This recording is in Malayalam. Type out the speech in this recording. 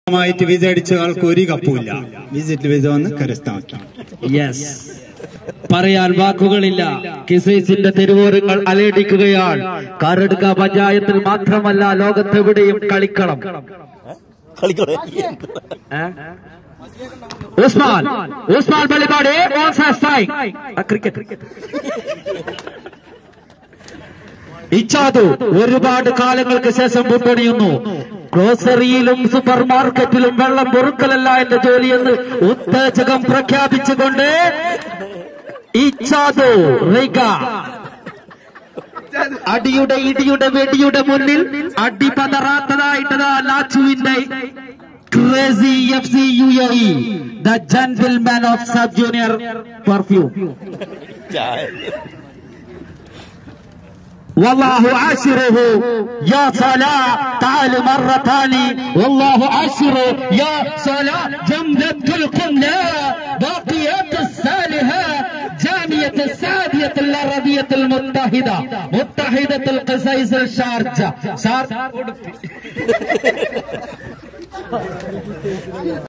ായിട്ട് വിസ അടിച്ച ആൾക്ക് ഒരു കപ്പുമില്ല. വിസിറ്റ് വിസ വന്ന് കരസ്ഥമാക്കി. യെസ്, പറയാൻ വാക്കുകളില്ല. കിസൈസിന്റെ തെരുവോരങ്ങൾ അലയടിക്കുകയാണ്. കാറടുക്ക പഞ്ചായത്തിൽ മാത്രമല്ല, ലോകത്തെവിടെയും കളിക്കണം. ഉസ്മാൻ ബലിപാടി ക്രിക്കറ്റ്. ഇച്ചാദു ഒരുപാട് കാലങ്ങൾക്ക് ശേഷം മുട്ടണിയുന്നു. ഗ്രോസറിയിലും സൂപ്പർ മാർക്കറ്റിലും വെള്ളം പൊറുക്കലല്ല എന്റെ ജോലിയെന്ന് ഉത്തേജകം പ്രഖ്യാപിച്ചുകൊണ്ട് ഇച്ചാദു റൈക ഇടിയുടെ വെടിയുടെ മുന്നിൽ അടി പതറാത്തതായിട്ടതാ ലാച്ചുവിന്റെ crazy FC UAE, the gentleman of sub junior perfume. والله عاشره يا صلاة تعال مرة ثاني. والله عاشره يا صلاة جمدة القملة باقيات الصالحة جامعة السعودية العربية المتحدة متحدة القصيص الشارجة